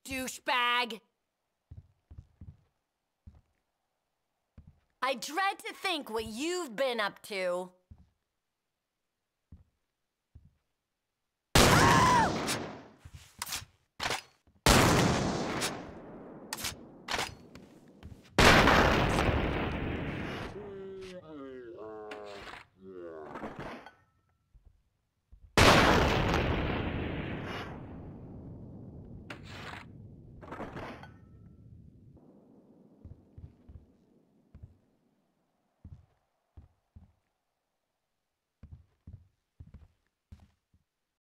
douchebag! I dread to think what you've been up to.